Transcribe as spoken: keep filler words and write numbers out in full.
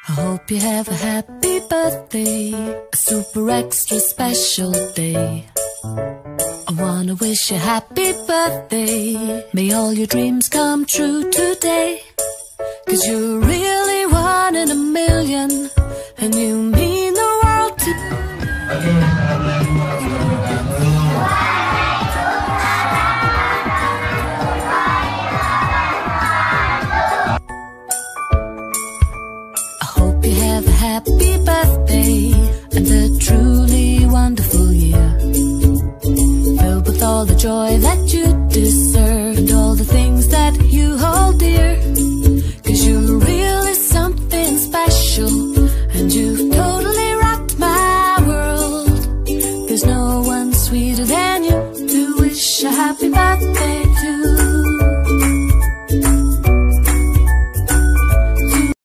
I hope you have a happy birthday, a super extra special day. I wanna wish you happy birthday. May all your dreams come true today. Cause you're really one in a million, and you mean the world to me. I hope you have a happy birthday and a truly wonderful year, filled with all the joy that you